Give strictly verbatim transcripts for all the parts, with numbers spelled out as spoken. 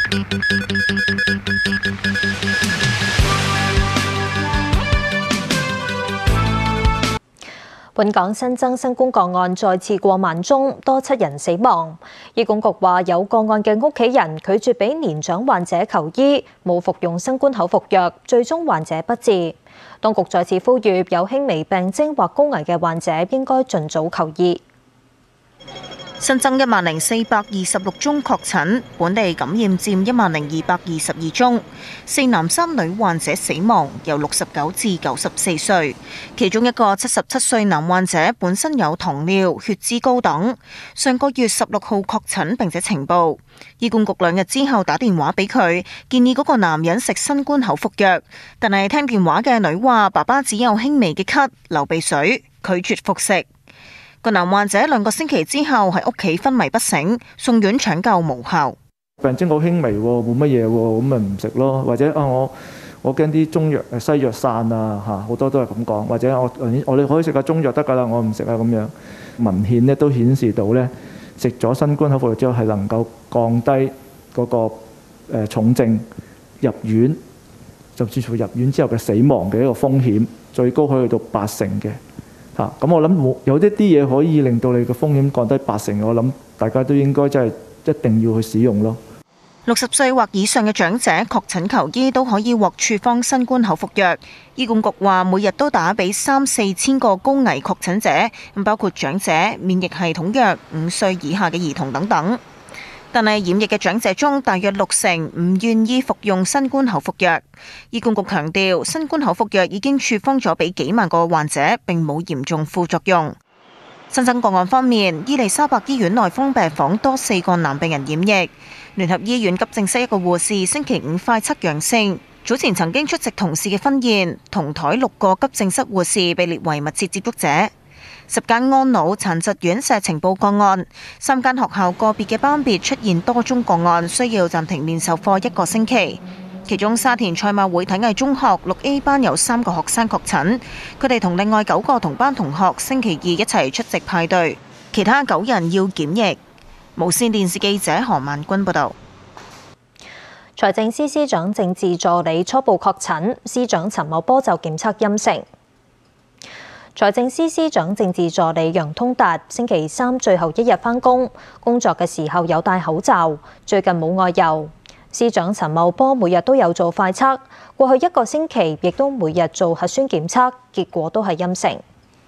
本港新增新冠個案再次過萬宗，多七人死亡。醫管局話有個案嘅屋企人拒絕俾年長患者求醫，冇服用新冠口服藥，最終患者不治。當局再次呼籲有輕微病徵或高危嘅患者應該盡早求醫。 新增一萬零四百二十六宗確診，本地感染佔一萬零二百二十二宗，四男三女患者死亡，由六十九至九十四歲。其中一個七十七歲男患者本身有糖尿、血脂高等，上個月十六號確診並且呈報。醫管局兩日之後打電話俾佢，建議嗰個男人食新冠口服藥，但係聽電話嘅女話爸爸只有輕微嘅咳、流鼻水，拒絕服食。個男患者兩個星期之後喺屋企昏迷不醒，送院搶救無效。 病徵好輕微喎，冇乜嘢喎，咁咪唔食咯。或者啊，我我驚啲中藥西藥散啊嚇，好多都係咁講。或者我我哋可以食下中藥得㗎啦，我唔食啊咁樣。文獻咧都顯示到咧，食咗新冠口服藥之後係能夠降低嗰個誒重症入院，甚至乎入院之後嘅死亡嘅一個風險，最高可以去到八成嘅。嚇，咁我諗冇有一啲嘢可以令到你嘅風險降低八成，我諗大家都應該真係一定要去使用咯。 六十歲或以上嘅長者確診求醫都可以獲處方新冠口服藥。醫管局話每日都打俾三四千個高危確診者，包括長者、免疫系統弱、五歲以下嘅兒童等等。但係染疫嘅長者中，大約六成唔願意服用新冠口服藥。醫管局強調，新冠口服藥已經處方咗俾幾萬個患者，並冇嚴重副作用。新增個案方面，伊利沙伯醫院內科病房多四個男病人染疫。聯合醫院急症室一個護士星期五快測陽性，早前曾經出席同事嘅婚宴，同台六個急症室護士被列為密切接觸者。十間安老殘疾院舍呈報個案，三間學校個別嘅班別出現多宗個案，需要暫停面授課一個星期。其中沙田賽馬會體藝中學六 A 班有三個學生確診，佢哋同另外九個同班同學星期二一齊出席派對，其他九人要檢疫。無線電視記者何萬君報導。 財政司司長政治助理初步確診，司長陳茂波就檢測陰性。財政司司長政治助理楊通達星期三最後一日返工，工作嘅時候有戴口罩，最近冇外遊。司長陳茂波每日都有做快測，過去一個星期亦都每日做核酸檢測，結果都係陰性。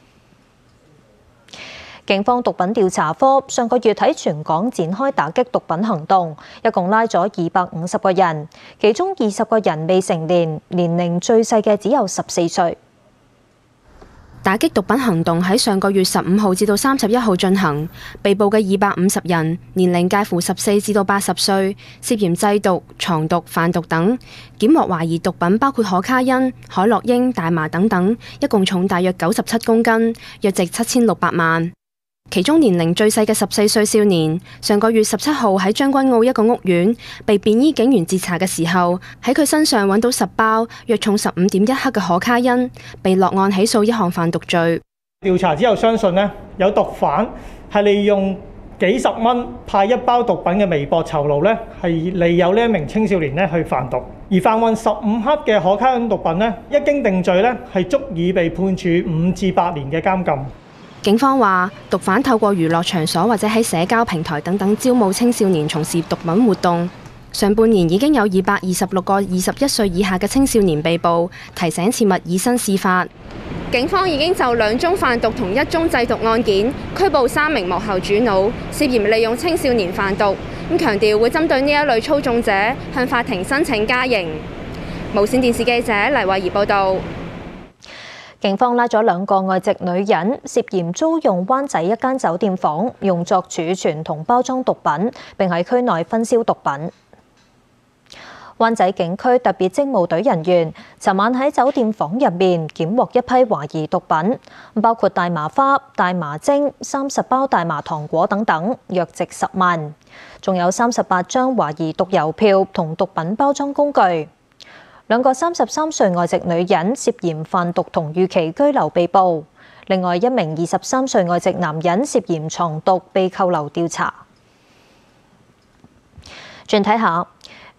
警方毒品調查科上個月喺全港展開打擊毒品行動，一共拉咗二百五十個人，其中二十個人未成年，年齡最細嘅只有十四歲。 打擊毒品行動喺上個月十五號至到三十一號進行，被捕嘅二百五十人，年齡介乎十四至到八十歲，涉嫌製毒、藏毒、販毒等，檢獲懷疑毒品包括可卡因、海洛英、大麻等等，一共重大約九十七公斤，約值七千六百萬。其中年齡最細嘅十四歲少年，上個月十七號喺將軍澳一個屋苑被便衣警員截查嘅時候，喺佢身上揾到十包約重十五點一克嘅可卡因，被落案起訴一項販毒罪。 調查之後相信呢，有毒販係利用幾十蚊派一包毒品嘅微博酬勞呢，係利誘呢一名青少年呢去販毒。而販運十五克嘅可卡因毒品呢，一經定罪呢，係足以被判處五至八年嘅監禁。 警方話，毒販透過娛樂場所或者喺社交平台等等招募青少年從事毒品活動。上半年已經有二百二十六個二十一歲以下嘅青少年被捕，提醒切勿以身試法。 警方已經就兩宗販毒同一宗製毒案件拘捕三名幕後主腦，涉嫌利用青少年販毒。咁強調會針對呢一類操縱者向法庭申請加刑。無線電視記者黎慧儀報導。 警方拉咗兩個外籍女人，涉嫌租用灣仔一間酒店房，用作儲存同包裝毒品，並喺區內分銷毒品。灣仔警區特別職務隊人員尋晚喺酒店房入面檢獲一批懷疑毒品，包括大麻花、大麻精、三十包大麻糖果等等，約值十萬，仲有三十八張懷疑毒郵票同毒品包裝工具。兩個三十三歲外籍女人涉嫌販毒同逾期居留被捕，另外一名二十三歲外籍男人涉嫌藏毒被扣留調查。轉睇下，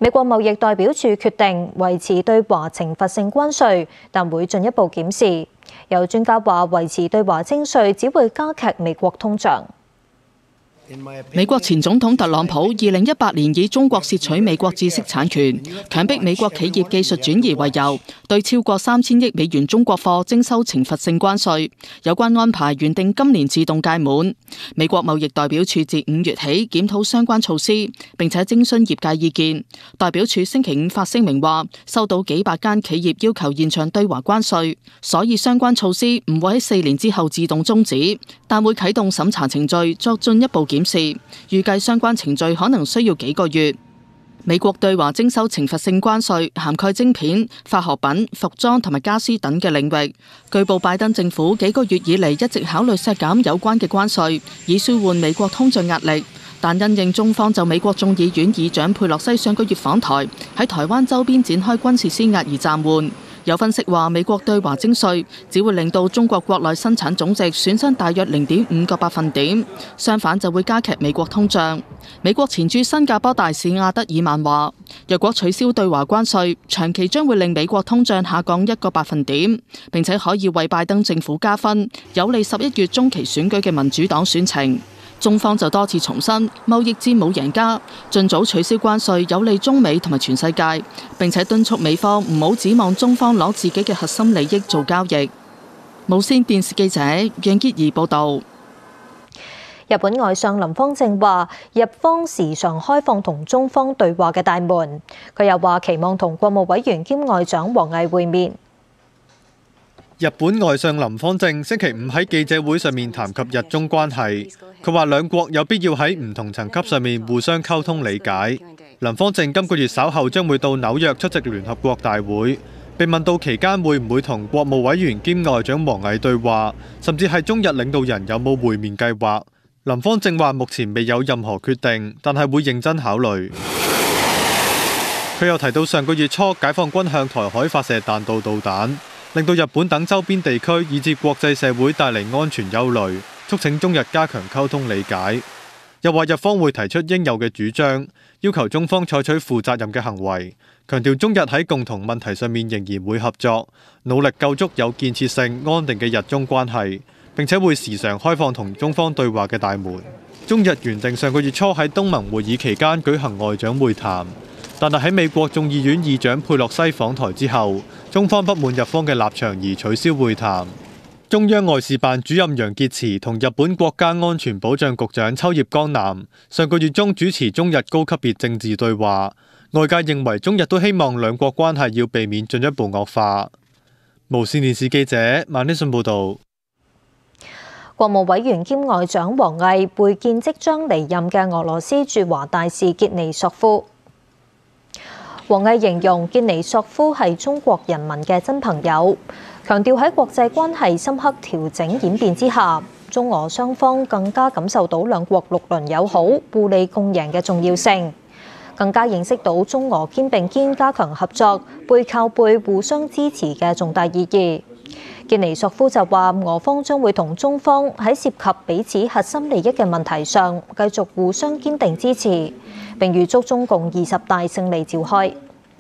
美國貿易代表處決定維持對華懲罰性關稅，但會進一步檢視。有專家話，維持對華徵稅只會加劇美國通脹。 美國前總統特朗普二零一八年以中國竊取美國知識產權、強迫美國企業技術轉移為由，對超過三千億美元中國貨徵收懲罰性關稅。有關安排原定今年自動屆滿。美國貿易代表處自五月起檢討相關措施，並且徵詢業界意見。代表處星期五發聲明話，收到幾百間企業要求延長對華關稅，所以相關措施唔會喺四年之後自動終止，但會啟動審查程序作進一步檢視，預計相關程序可能需要幾個月。美國對華徵收懲罰性關稅，涵蓋晶片、化學品、服裝同埋家私等嘅領域。據報拜登政府幾個月以嚟一直考慮削減有關嘅關稅，以舒緩美國通脹壓力。但因應中方就美國眾議院議長佩洛西上個月訪台，喺台灣周邊展開軍事施壓而暫緩。有分析話，美國對華徵稅只會令到中國國內生產總值損失大約零點五個百分點，相反就會加劇美國通脹。美國前駐新加坡大使亞德爾曼話，若果取消對華關稅，長期將會令美國通脹下降一個百分點，並且可以為拜登政府加分，有利十一月中期選舉嘅民主黨選情。中方就多次重申，貿易戰冇贏家，盡早取消關稅有利中美同埋全世界，並且敦促美方唔好指望中方攞自己嘅核心利益做交易。無線電視記者楊潔儀報導。 日本外相林芳正話，日方時常開放同中方對話嘅大門。佢又話期望同國務委員兼外長王毅會面。 日本外相林芳正星期五喺記者會上面談及日中關係，佢話兩國有必要喺唔同層級上面互相溝通理解。林芳正今個月稍後將會到紐約出席聯合國大會，被問到期間會唔會同國務委員兼外長王毅對話，甚至係中日領導人有冇會面計劃，林芳正話目前未有任何決定，但係會認真考慮。佢又提到上個月初解放軍向台海發射彈道導彈，令到日本等周邊地區以至國際社會帶嚟安全憂慮，促請中日加強溝通理解。又話日方會提出應有嘅主張，要求中方採取負責任嘅行為，強調中日喺共同問題上面仍然會合作，努力構築有建設性、安定嘅日中關係，並且會時常開放同中方對話嘅大門。中日原定上個月初喺東盟會議期間舉行外長會談，但係喺美國眾議院議長佩洛西訪台之後，中方不滿日方嘅立場而取消會談。中央外事辦主任楊潔篪同日本國家安全保障局長秋葉剛男上個月中主持中日高級別政治對話，外界認為中日都希望兩國關係要避免進一步惡化。無線電視記者萬天信報導。 國務委員兼外長王毅會見即將離任嘅俄羅斯駐華大使傑尼索夫。王毅形容傑尼索夫係中國人民嘅真朋友，強調喺國際關係深刻調整演變之下，中俄雙方更加感受到兩國六鄰友好、互利共贏嘅重要性，更加認識到中俄肩並肩加強合作、背靠背互相支持嘅重大意義。傑尼索夫就話，俄方將會同中方喺涉及彼此核心利益嘅問題上繼續互相堅定支持，並預祝中共二十大勝利召開。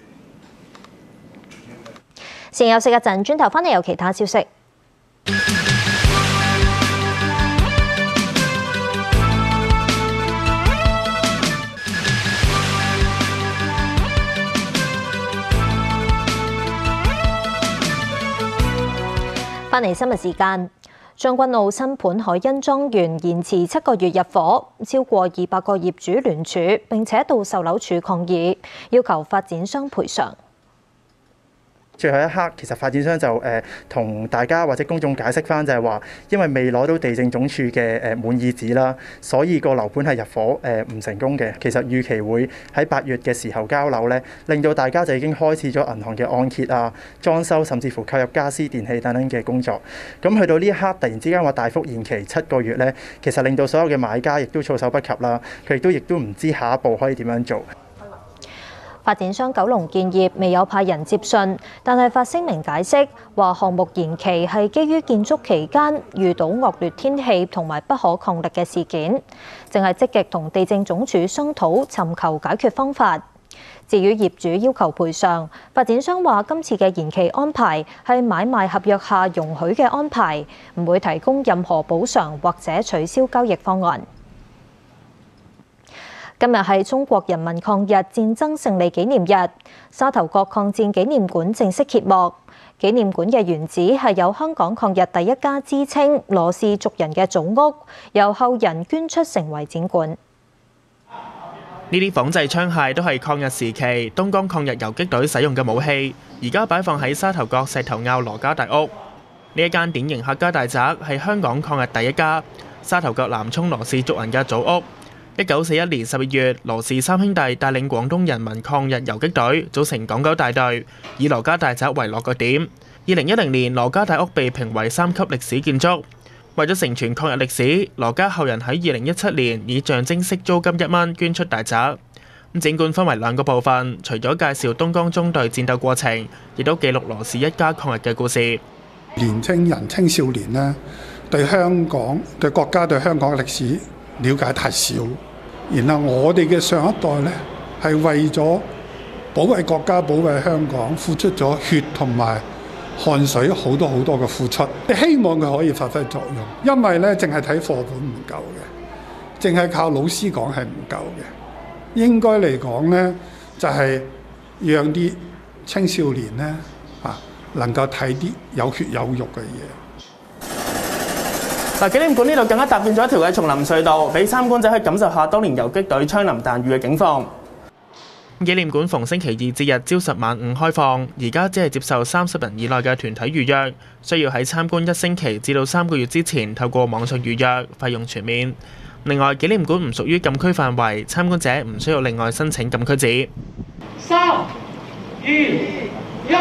先休息一陣，轉頭返嚟有其他消息。返嚟新聞時間，將軍澳新盤海欣莊園延遲七個月入伙，超過二百個業主聯署，並且到售樓處抗議，要求發展商賠償。 最後一刻，其實發展商就誒同、呃、大家或者公眾解釋翻，就係話，因為未攞到地政總署嘅誒滿意紙啦，所以個樓盤係入伙誒唔、呃、成功嘅。其實預期會喺八月嘅時候交樓咧，令到大家就已經開始咗銀行嘅按揭啊、裝修，甚至乎購入家私電器等等嘅工作。咁去到呢一刻，突然之間話大幅延期七個月咧，其實令到所有嘅買家亦都措手不及啦。佢亦都亦都唔知下一步可以點樣做。 發展商九龍建業未有派人接信，但係發聲明解釋話項目延期係基於建築期間遇到惡劣天氣同埋不可抗力嘅事件，淨係積極同地政總署商討尋求解決方法。 至於業主要求賠償，發展商話今次嘅延期安排係買賣合約下容許嘅安排，唔會提供任何補償或者取消交易方案。今日係中國人民抗日戰爭勝利紀念日，沙頭角抗戰紀念館正式揭幕。紀念館嘅原址係有香港抗日第一家之稱羅氏族人嘅祖屋，由後人捐出成為展館。 呢啲仿製槍械都係抗日時期東江抗日游擊隊使用嘅武器，而家擺放喺沙頭角石頭坳羅家大屋。呢一間典型客家大宅係香港抗日第一家沙頭角南涌羅氏族人嘅祖屋。一九四一年十二月，羅氏三兄弟帶領廣東人民抗日游擊隊組成港九大隊，以羅家大宅為落腳點。二零一零年，羅家大屋被評為三級歷史建築。為咗承傳抗日歷史，羅家後人喺二零一七年以象徵式租金一蚊捐出大宅。咁展館分為兩個部分，除咗介紹東江中隊戰鬥過程，亦都記錄羅氏一家抗日嘅故事。 年青人、青少年呢，對香港、對國家、對香港嘅歷史了解太少，然後我哋嘅上一代呢，係為咗保衛國家、保衛香港，付出咗血同埋汗水好多好多嘅付出，希望佢可以發揮作用。因為咧，淨係睇課本唔夠嘅，淨係靠老師講係唔夠嘅。應該嚟講咧，就係讓啲青少年咧啊，能夠睇啲有血有肉嘅嘢。 嗱，紀念館呢度更加搭建咗一條嘅叢林隧道，俾參觀者去感受下當年游擊隊槍林彈雨嘅境況。紀念館逢星期二至日朝十晚五開放，而家只係接受三十人以內嘅團體預約，需要喺參觀一星期至到三個月之前透過網上預約，費用全免。另外，紀念館唔屬於禁區範圍，參觀者唔需要另外申請禁區紙。三、二、一。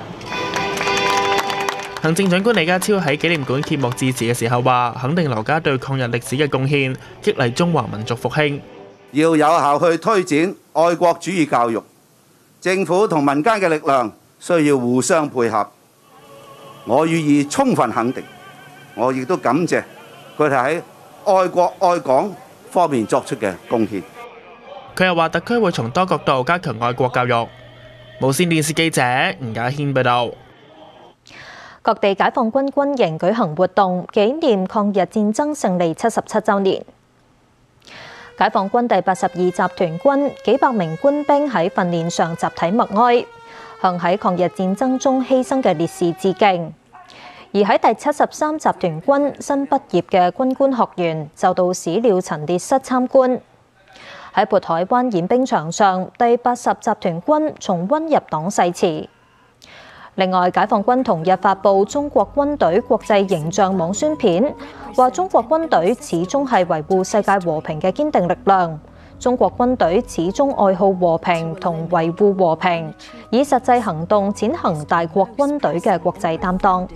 行政長官李家超喺紀念館揭幕致辭嘅時候話，肯定羅家對抗日歷史嘅貢獻，激勵中華民族復興。 要有效去推展愛國主義教育，政府同民間嘅力量需要互相配合。我予以充分肯定，我亦都感謝佢哋喺愛國愛港方面作出嘅貢獻。 佢又話，特區會從多角度加強愛國教育。無線電視記者吳家軒報導。 各地解放軍軍營舉行活動，紀念抗日戰爭勝利七十七週年。解放軍第八十二集團軍幾百名官兵喺訓練上集體默哀，向喺抗日戰爭中犧牲嘅烈士致敬。而喺第七十三集團軍新畢業嘅軍官學員就到史料陳列室參觀。喺渤海灣演兵場上，第八十集團軍重溫入黨誓詞。另外，解放軍同日發布中國軍隊國際形象網宣片，話中國軍隊始終係維護世界和平嘅堅定力量。中國軍隊始終愛好和平同維護和平，以實際行動踐行大國軍隊嘅國際擔當。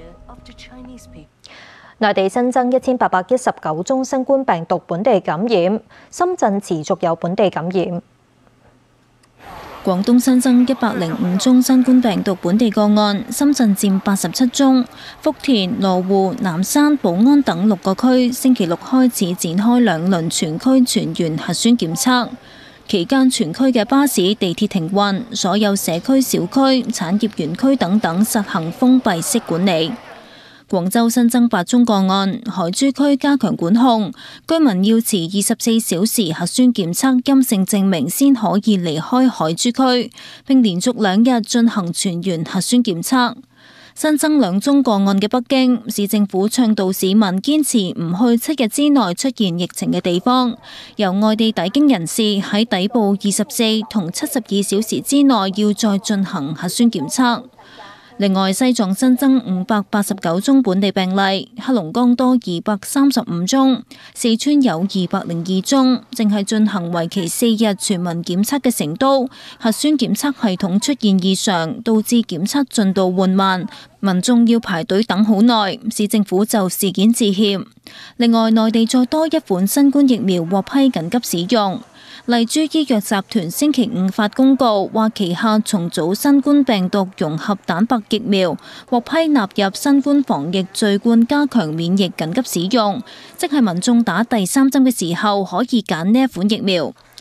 內地新增一千八百一十九宗新冠病毒本地感染，深圳持續有本地感染。 廣東新增一百零五宗新冠病毒本地個案，深圳佔八十七宗。福田、羅湖、南山、寶安等六個區星期六開始展開兩輪全區全員核酸檢測，期間全區嘅巴士、地鐵停運，所有社區、小區、產業園區等等實行封閉式管理。廣州新增八宗個案，海珠區加強管控，居民要持二十四小時核酸檢測陰性證明先可以離開海珠區，並連續兩日進行全員核酸檢測。新增兩宗個案嘅北京市政府倡導市民堅持唔去七日之內出現疫情嘅地方，由外地抵京人士喺抵埗二十四同七十二小時之內要再進行核酸檢測。另外，西藏新增五百八十九宗本地病例，黑龍江多二百三十五宗，四川有二百零二宗。正係進行為期四日全民檢測嘅成都，核酸檢測系統出現異常，導致檢測進度緩慢，民眾要排隊等好耐。市政府就事件致歉。另外，內地再多一款新冠疫苗獲批緊急使用。麗珠醫藥集團星期五發公告，話旗下重組新冠病毒融合蛋白疫苗獲批納入新冠防疫序貫加強免疫緊急使用，即係民眾打第三針嘅時候可以揀呢一款疫苗。而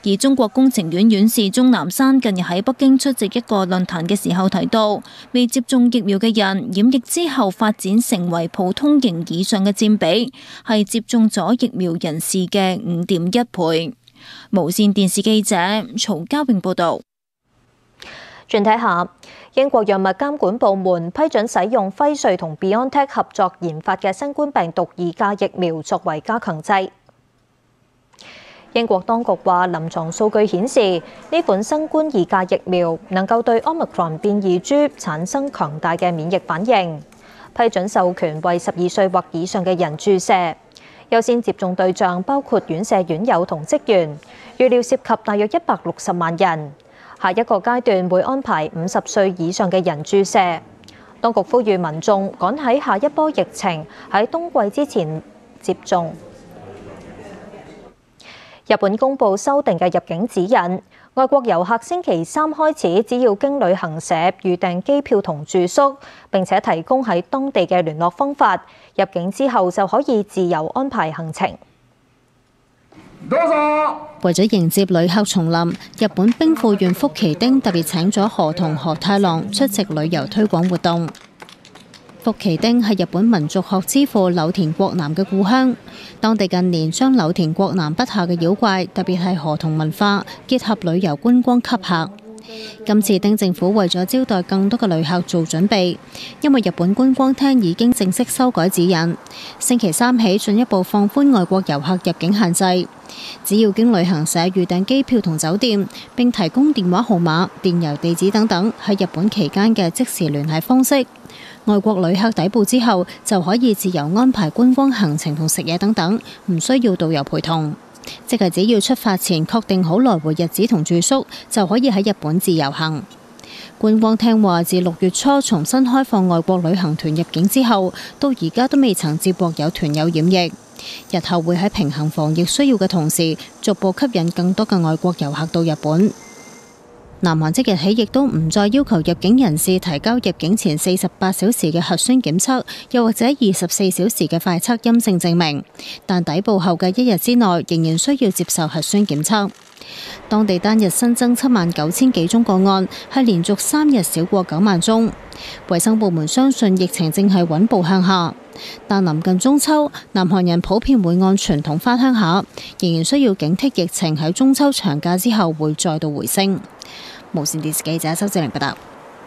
而中國工程院院士鐘南山近日喺北京出席一個論壇嘅時候提到，未接種疫苗嘅人染疫之後發展成為普通型以上嘅佔比，係接種咗疫苗人士嘅五點一倍。無線電視記者曹家榮報導。 轉睇下，英國藥物監管部門批准使用輝瑞同 BioNTech 合作研發嘅新冠病毒二價疫苗作為加強劑。英國當局話，臨床數據顯示呢款新冠二價疫苗能夠對 Omicron 變異株產生強大嘅免疫反應，批准授權為十二歲或以上嘅人注射。優先接種對象包括院舍院友同職員，預料涉及大約一百六十萬人。下一個階段會安排五十歲以上嘅人注射。當局呼籲民眾趕喺下一波疫情喺冬季之前接種。日本公布修訂嘅入境指引，外國遊客星期三開始只要經旅行社預訂機票同住宿，並且提供喺當地嘅聯絡方法，入境之後就可以自由安排行程。 為咗迎接旅客重臨，日本兵庫縣福崎町特別請咗河童河太郎出席旅遊推廣活動。福崎町係日本民族學之父柳田國男嘅故鄉，當地近年將柳田國男筆下嘅妖怪，特別係河童文化，結合旅遊觀光吸客。今次町政府為咗招待更多嘅旅客做準備，因為日本觀光廳已經正式修改指引，星期三起進一步放寬外國遊客入境限制，只要經旅行社預訂機票同酒店，並提供電話號碼、電郵地址等等喺日本期間嘅即時聯繫方式，外國旅客抵埗之後就可以自由安排觀光行程同食嘢等等，唔需要導遊陪同。即係只要出發前確定好來回日子同住宿，就可以喺日本自由行。觀光廳話，自六月初重新開放外國旅行團入境之後，到而家都未曾接獲有團友染疫。日後會喺平衡防疫需要嘅同時，逐步吸引更多嘅外國遊客到日本。南韓即日起亦都唔再要求入境人士提交入境前四十八小時嘅核酸檢測，又或者二十四小時嘅快測陰性證明，但抵埗後嘅一日之內仍然需要接受核酸檢測。當地單日新增七萬九千幾宗個案，係連續三日少過九萬宗。衛生部門相信疫情正係穩步向下，但臨近中秋，南韓人普遍會按傳統返鄉下，仍然需要警惕疫情喺中秋長假之後會再度回升。無線電視記者周志玲報道。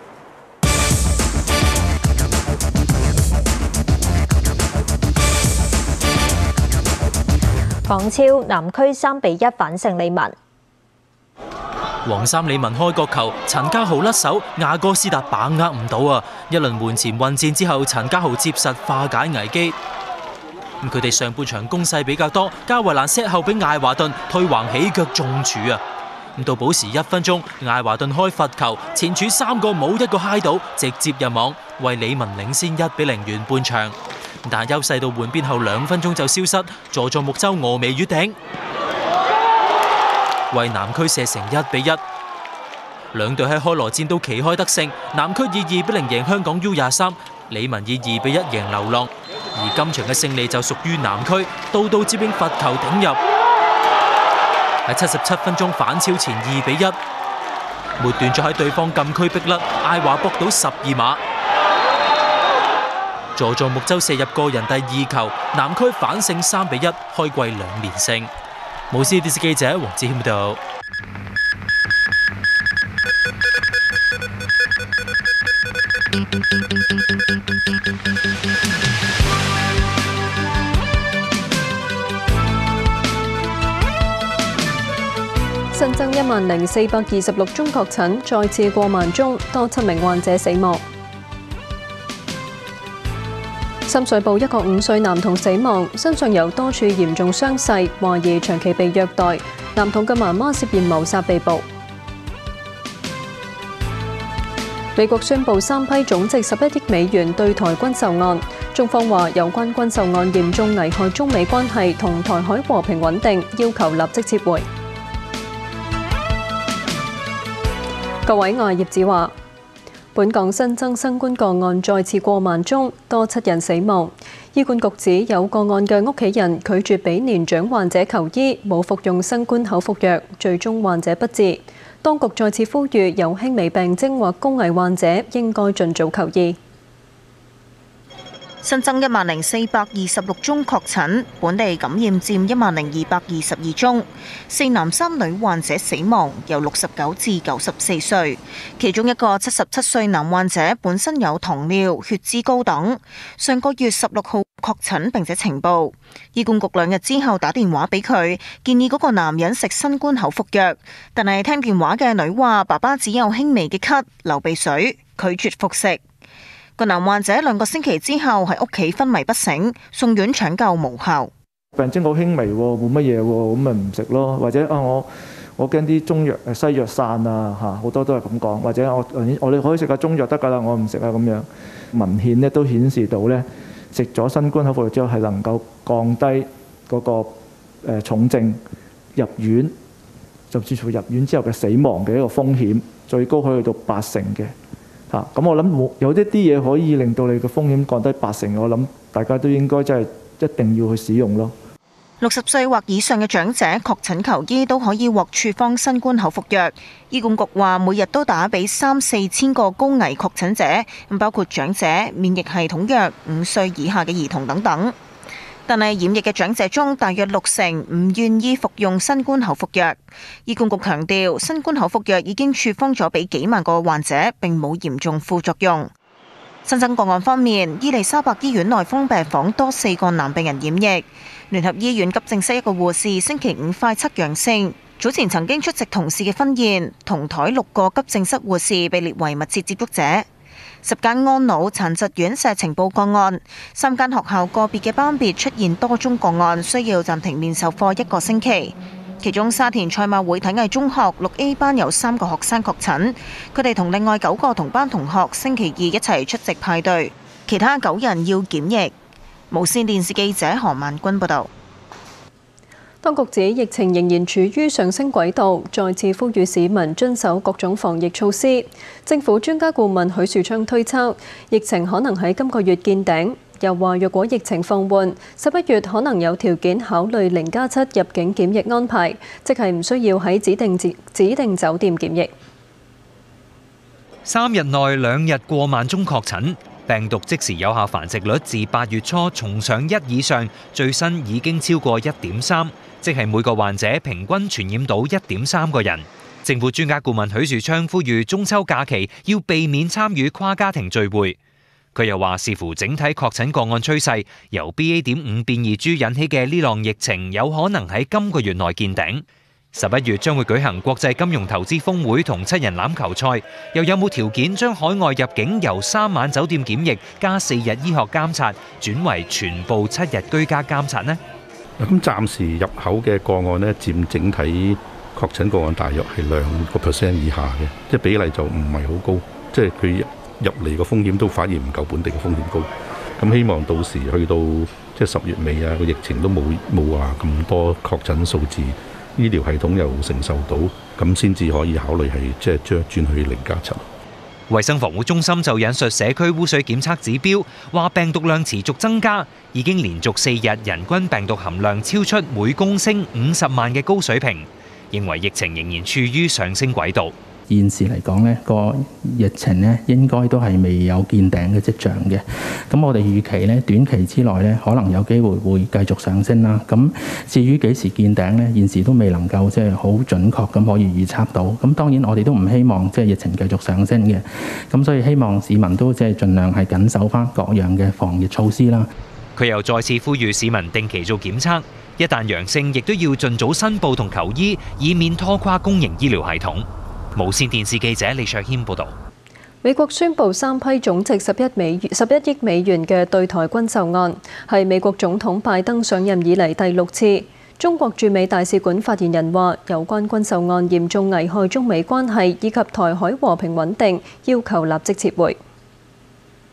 港超南區三比一反勝利文。 黃衫利文開角球，陳家豪甩手，亞哥斯達把握唔到啊！一輪門前混戰之後，陳家豪接實化解危機。咁佢哋上半場攻勢比較多，加維蘭 set 後俾艾華頓推橫起腳中柱啊！咁到補時一分鐘，艾華頓開罰球，前柱三個冇一個嗨到，直接入網，為利文領先一比零完半場。但優勢到換邊後兩分鐘就消失，佐助木洲峨眉月頂，為南區射成一比一。兩隊喺開羅戰都旗開得勝，南區以二比零贏香港 U 廿三，利文以二比一贏流浪。而今場嘅勝利就屬於南區，道道接應罰球頂入。喺七十七分鐘反超前二比一，末段再喺對方禁區逼甩，艾華博到十二碼。佐助木洲射入個人第二球，南區反勝三比一，開季兩連勝。無線電視記者黃志謙報道。 新增一萬零四百二十六宗確診，再次過萬宗，多七名患者死亡。深水埗一個五歲男童死亡，身上有多處嚴重傷勢，懷疑長期被虐待。男童嘅媽媽涉嫌謀殺被捕。美國宣布三批總值十一億美元對台軍售案，中方話有關軍售案嚴重危害中美關係同台海和平穩定，要求立即撤回。各位外葉子話，本港新增新冠個案再次過萬宗，多七人死亡。 醫管局指有個案嘅屋企人拒絕俾年長患者求醫，冇服用新冠口服藥，最終患者不治。當局再次呼籲有輕微病徵或高危患者應該盡早求醫。 新增一萬零四百二十六宗確診，本地感染佔一萬零二百二十二宗，四男三女患者死亡，由六十九至九十四歲。其中一個七十七歲男患者本身有糖尿、血脂高等，上個月十六號確診並且呈報。醫管局兩日之後打電話俾佢，建議嗰個男人食新冠口服藥，但係聽電話嘅女話爸爸只有輕微嘅咳、流鼻水，拒絕服食。個男患者兩個星期之後喺屋企昏迷不醒，送院搶救無效。 病徵好輕微喎，冇乜嘢喎，咁咪唔食咯。或者啊，我我驚啲中藥誒西藥散啊嚇，好多都係咁講。或者我我哋可以食下中藥得㗎啦，我唔食啊咁樣。文獻咧都顯示到咧，食咗新冠口服藥之後係能夠降低嗰個誒重症入院，甚至乎入院之後嘅死亡嘅一個風險，最高可以去到八成嘅。嚇，咁我諗冇有一啲嘢可以令到你嘅風險降低八成，我諗大家都應該真係一定要去使用咯。 六十歲或以上嘅長者確診求醫都可以獲處方新冠口服藥。醫管局話每日都打俾三四千個高危確診者，咁包括長者、免疫系統弱、五歲以下嘅兒童等等。但係染疫嘅長者中，大約六成唔願意服用新冠口服藥。醫管局強調，新冠口服藥已經處方咗俾幾萬個患者，並冇嚴重副作用。新增個案方面，伊利沙伯醫院內科病房多四個男病人染疫。聯合醫院急症室一個護士星期五快測陽性，早前曾經出席同事嘅婚宴，同台六個急症室護士被列為密切接觸者。十間安老殘疾院舍呈報個案，三間學校個別嘅班別出現多宗個案，需要暫停面授課一個星期。其中沙田賽馬會體藝中學六 A 班有三個學生確診，佢哋同另外九個同班同學星期二一齊出席派對，其他九人要檢疫。無線電視記者何萬君報導。 當局指疫情仍然處於上升軌道，再次呼籲市民遵守各種防疫措施。政府專家顧問許樹昌推測，疫情可能喺今個月見頂，又話若果疫情放緩，十一月可能有條件考慮零加七入境檢疫安排，即係唔需要喺指定指指定酒店檢疫。 三日內兩日過萬宗確診。病毒即時有效繁殖率自八月初重上一以上，最新已經超過一點三，即係每個患者平均傳染到一點三個人。政府專家顧問許樹昌呼籲中秋假期要避免參與跨家庭聚會。佢又話視乎整體確診個案趨勢，由 B A 點五變異株引起嘅呢浪疫情有可能喺今個月內見頂。十一月將會舉行國際金融投資峰會同七人欖球賽，又有冇條件將海外入境由三晚酒店檢疫加四日醫學監察轉為全部七日居家監察呢？ 咁暫時入口嘅個案呢，佔整體確診個案大約係兩個 percent 以下嘅，即係比例就唔係好高，即係佢入嚟個風險都反而唔夠本地嘅風險高。咁希望到時去到即係十月尾啊，個疫情都冇冇話咁多確診數字。醫療系統又承受到，咁先至可以考慮係即係將轉去零加七。 衛生防護中心就引述社區污水檢測指標，話病毒量持續增加，已經連續四日人均病毒含量超出每公升五十萬嘅高水平，認為疫情仍然處於上升軌道。 現時嚟講呢個疫情呢應該都係未有見頂嘅跡象嘅。咁我哋預期呢短期之內呢可能有機會會繼續上升啦。咁至於幾時見頂呢，現時都未能夠即係好準確咁可以預測到。咁當然我哋都唔希望即係疫情繼續上升嘅。咁所以希望市民都即係盡量係緊守翻各樣嘅防疫措施啦。 佢又再次呼籲市民定期做檢測，一旦陽性亦都要盡早申報同求醫，以免拖垮公營醫療系統。無線電視記者李卓謙報道。 美國宣布三批總值十一美十一億美元嘅對台軍售案，係美國總統拜登上任以嚟第六次。中國駐美大使館發言人話，有關軍售案嚴重危害中美關係以及台海和平穩定，要求立即撤回。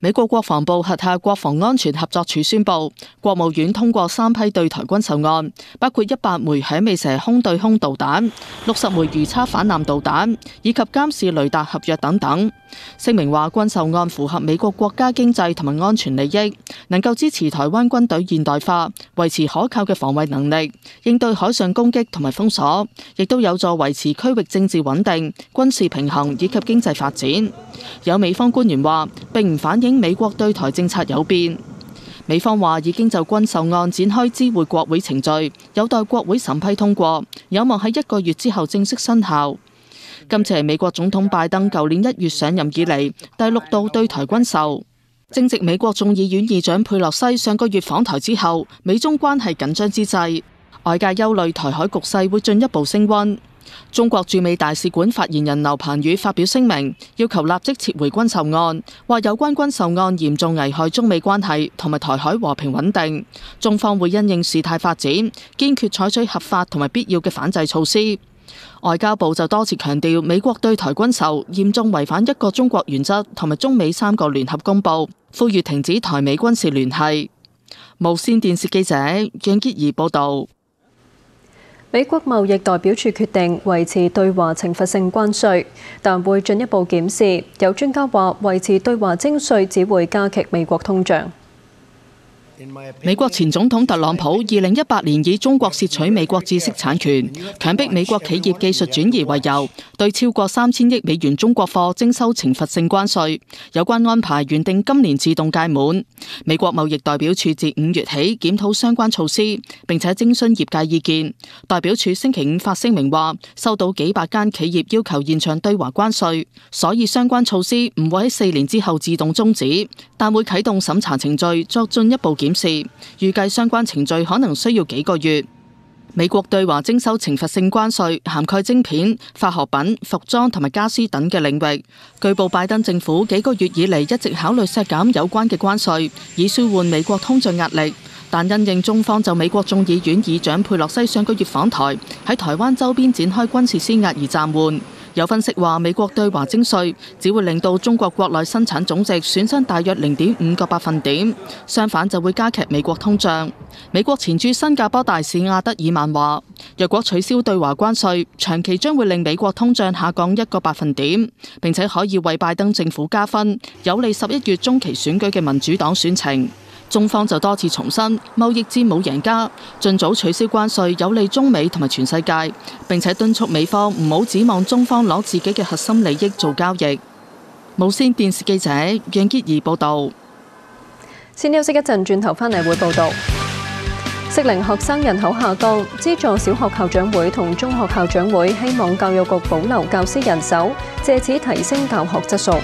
美國國防部轄下國防安全合作處宣布，國務院通過三批對台軍售案，包括一百枚響尾蛇空對空導彈、六十枚魚叉反艦導彈以及監視雷達合約等等。聲明話，軍售案符合美國國家經濟同埋安全利益，能夠支持台灣軍隊現代化，維持可靠嘅防衛能力，應對海上攻擊同埋封鎖，亦都有助維持區域政治穩定、軍事平衡以及經濟發展。有美方官員話，並唔反映美國對台政策有變。美方話已經就軍售案展開知會國會程序，有待國會審批通過，有望喺一個月之後正式生效。今次係美國總統拜登舊年一月上任以嚟第六度對台軍售。正值美國眾議院議長佩洛西上個月訪台之後，美中關係緊張之際，外界憂慮台海局勢會進一步升溫。中國駐美大使館發言人劉鵬宇發表聲明，要求立即撤回軍售案，話有關軍售案嚴重危害中美關係同埋台海和平穩定，中方會因應事態發展，堅決採取合法同埋必要嘅反制措施。外交部就多次強調，美國對台軍售嚴重違反一個中國原則同埋中美三個聯合公報，呼籲停止台美軍事聯繫。無線電視記者楊潔儀報道。 美國貿易代表處決定維持對華懲罰性關稅，但會進一步檢視。有專家話，維持對華徵稅只會加劇美國通脹。 美國前總統特朗普二零一八年以中國竊取美國知識產權、強迫美國企業技術轉移為由，對超過三千億美元中國貨徵收懲罰性關稅。有關安排原定今年自動屆滿。美國貿易代表處自五月起檢討相關措施，並且徵詢業界意見。代表處星期五發聲明話，收到幾百間企業要求延長對華關稅，所以相關措施唔會喺四年之後自動終止，但會啟動審查程序作進一步檢視，預計相關程序可能需要幾個月。美國對華徵收懲罰性關稅，涵蓋晶片、化學品、服裝同埋家私等嘅領域。據報拜登政府幾個月以嚟一直考慮削減有關嘅關稅，以舒緩美國通脹壓力。但因應中方就美國眾議院議長佩洛西上個月訪台，喺台灣周邊展開軍事施壓而暫緩。有分析話，美國對華徵稅只會令到中國國內生產總值損失大約零點五個百分點，相反就會加劇美國通脹。美國前駐新加坡大使亞德爾曼話，若果取消對華關稅，長期將會令美國通脹下降一個百分點，並且可以為拜登政府加分，有利十一月中期選舉嘅民主黨選情。中方就多次重申，貿易戰冇贏家，盡早取消關稅有利中美同埋全世界，並且敦促美方唔好指望中方攞自己嘅核心利益做交易。無線電視記者楊潔儀報導。 先休息一陣，轉頭返嚟會報導。適齡學生人口下降，資助小學校長會同中學校長會希望教育局保留教師人手，藉此提升教學質素。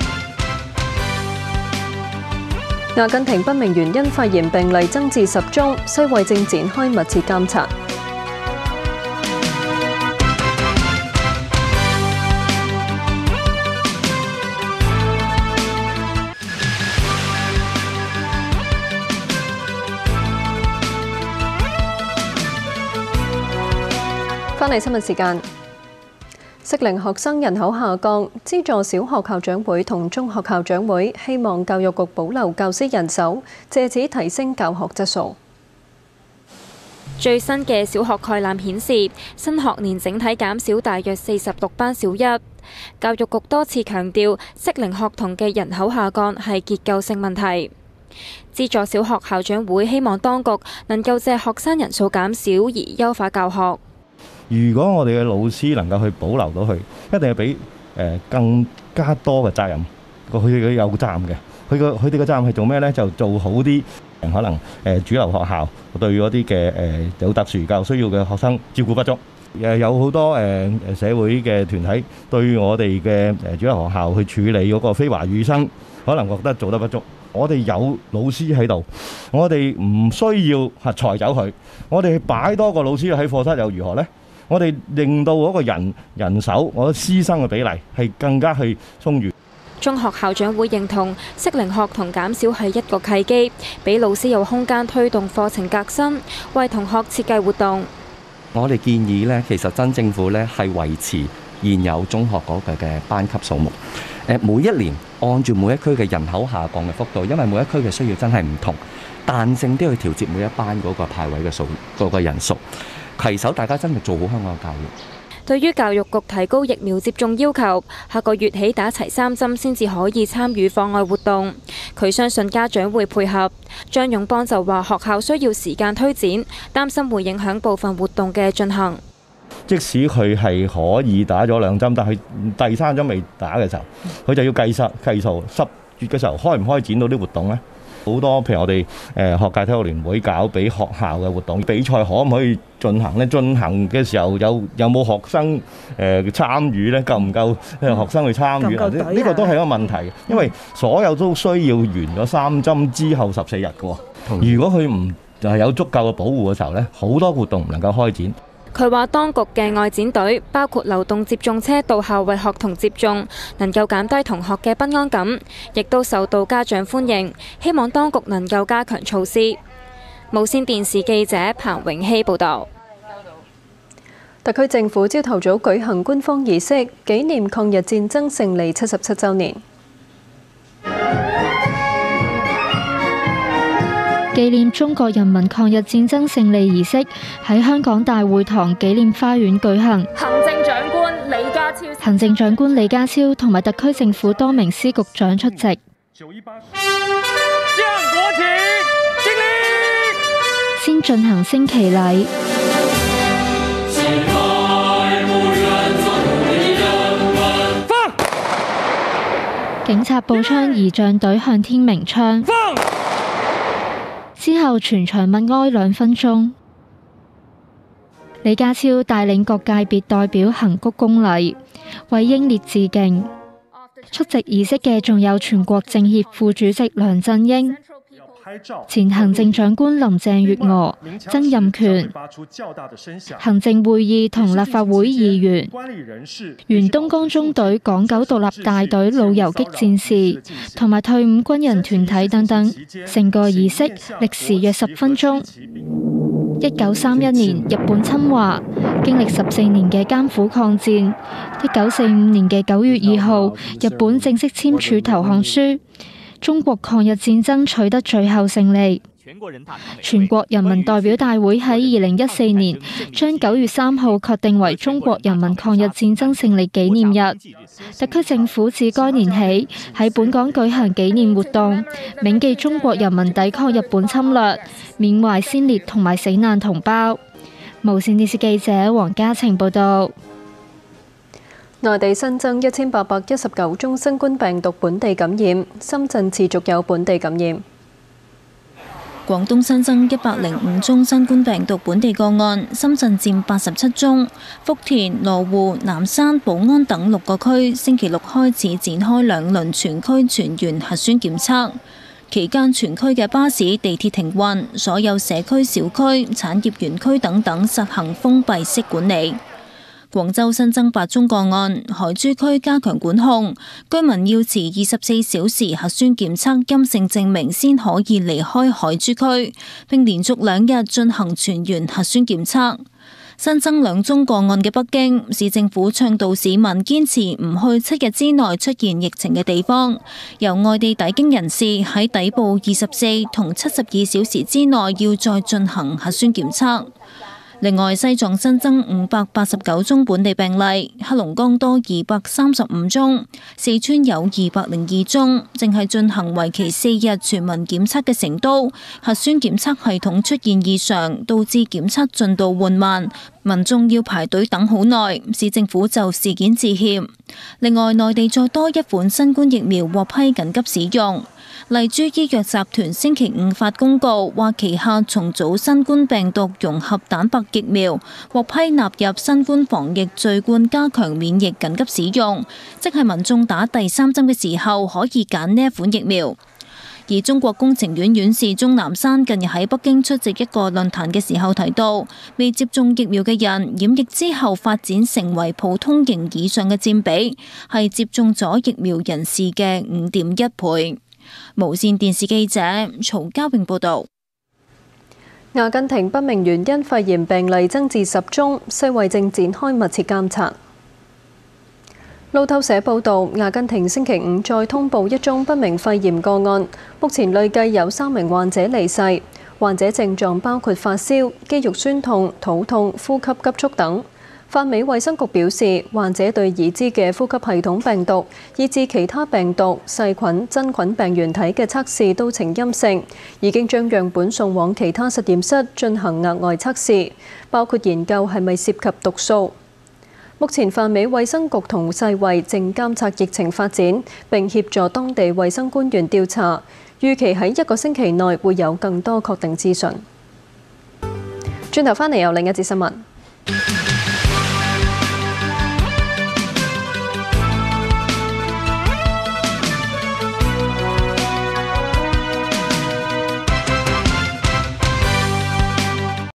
阿根廷不明原因肺炎病例增至十宗，世衛正展開密切監察。返嚟新聞時間。適齡學生人口下降，資助小學校長會同中學校長會希望教育局保留教師人手，藉此提升教學質素。 最新嘅小學概覽顯示，新學年整體減少大約四十六班小一。教育局多次強調，適齡學童嘅人口下降係結構性問題。資助小學校長會希望當局能夠借學生人數減少而優化教學。 如果我哋嘅老師能夠去保留到佢，一定係俾誒更加多嘅責任。個佢哋有責任嘅，佢個佢哋嘅責任係做咩呢？就做好啲可能誒主流學校對嗰啲嘅誒有特殊教育需要嘅學生照顧不足。誒有好多誒誒社會嘅團體對我哋嘅誒主流學校去處理嗰個非華語生，可能覺得做得不足。我哋有老師喺度，我哋唔需要係裁走佢，我哋擺多個老師喺課室又如何呢？我哋令到嗰個人人手，我師生嘅比例係更加去充裕。 中學校長會認同適齡學童減少係一個契機，俾老師有空間推動課程革新，為同學設計活動。 我哋建議呢，其實真政府呢係維持現有中學嗰個嘅班級數目。誒每一年按住每一區嘅人口下降嘅幅度，因為每一區嘅需要真係唔同，彈性都要調節每一班嗰個派位嘅數嗰個人數，攜手大家真係做好香港嘅教育。 對於教育局提高疫苗接種要求，下個月起打齊三針先至可以參與課外活動。佢相信家長會配合。張勇邦就話學校需要時間推展，擔心會影響部分活動嘅進行。 即使佢係可以打咗兩針，但係第三針未打嘅時候，佢就要計實計數十月嘅時候開唔開展到啲活動呢？好多譬如我哋誒學界體育聯會搞俾學校嘅活動比賽，可唔可以進行呢？進行嘅時候有有冇學生誒參與呢？夠唔夠學生去參與？呢呢個都係一個問題，因為所有都需要完咗三針之後十四日嘅喎。如果佢唔係有足夠嘅保護嘅時候呢，好多活動唔能夠開展。 佢話當局嘅外展隊包括流動接種車到校為學童接種，能夠減低同學嘅不安感，亦都受到家長歡迎。希望當局能夠加強措施。無線電視記者彭永熙報導。 特區政府朝頭早舉行官方儀式，紀念抗日戰爭勝利七十七週年。 紀念中國人民抗日戰爭勝利儀式喺香港大會堂紀念花園舉行。 行政長官李家超、 行政長官李家超同埋特區政府多名司局長出席。 九一八，向國旗敬禮。 先進行升旗禮。 放！ 警察步槍儀仗隊向天鳴槍。 放！ 之後全場默哀兩分鐘。李家超帶領各界別代表行鞠躬禮，為英烈致敬。出席儀式嘅仲有全國政協副主席梁振英、前行政長官林鄭月娥、曾蔭權、行政會議同立法會議員、原東江中隊港九獨立大隊老游擊戰士同埋退伍軍人團體等等，成個儀式歷時約十分鐘。一九三一年日本侵華，經歷十四年嘅艱苦抗戰。一九四五年嘅九月二號，日本正式簽署投降書，中國抗日戰爭取得最後勝利。全國人民代表大會喺二零一四年將九月三號確定為中國人民抗日戰爭勝利紀念日。特區政府自該年起喺本港舉行紀念活動，銘記中國人民抵抗日本侵略，緬懷先烈同埋死難同胞。無線電視記者黃嘉晴報道。 內地新增一千八百一十九宗新冠病毒本地感染，深圳持續有本地感染。 廣東新增一百零五宗新冠病毒本地個案，深圳佔八十七宗。福田、羅湖、南山、寶安等六個區星期六開始展開兩輪全區全員核酸檢測，期間全區嘅巴士、地鐵停運，所有社區、小區、產業園區等等實行封閉式管理。廣州新增八宗個案，海珠區加強管控，居民要持二十四小時核酸檢測陰性證明先可以離開海珠區，並連續兩日進行全員核酸檢測。新增兩宗個案嘅北京市政府倡導市民堅持唔去七日之內出現疫情嘅地方，由外地抵京人士喺抵埗二十四同七十二小時之內要再進行核酸檢測。另外，西藏新增五百八十九宗本地病例，黑龍江多二百三十五宗，四川有二百零二宗。正係進行為期四日全民檢測嘅成都，核酸檢測系統出現異常，導致檢測進度緩慢，民眾要排隊等好耐。市政府就事件致歉。另外，內地再多一款新冠疫苗獲批緊急使用。麗珠醫藥集團星期五發公告，話旗下重組新冠病毒融合蛋白疫苗獲批納入新冠防疫序貫加強免疫緊急使用，即係民眾打第三針嘅時候可以揀呢一款疫苗。而中國工程院院士鍾南山近日喺北京出席一個論壇嘅時候提到，未接種疫苗嘅人染疫之後發展成為普通型以上嘅佔比，係接種咗疫苗人士嘅五點一倍。無線電視記者曹家榮報道。 阿根廷不明原因肺炎病例增至十宗，世衛正展開密切監察。 路透社報導，阿根廷星期五再通報一宗不明肺炎個案，目前累計有三名患者離世。患者症狀包括發燒、肌肉酸痛、肚痛、呼吸急促等。泛美衛生局表示，患者對已知嘅呼吸系統病毒，以至其他病毒、細菌、真菌病原體嘅測試都呈陰性，已經將樣本送往其他實驗室進行額外測試，包括研究係咪涉及毒素。目前泛美衛生局同世衛正監察疫情發展，並協助當地衛生官員調查，預期喺一個星期內會有更多確定資訊。轉頭返嚟有另一節新聞。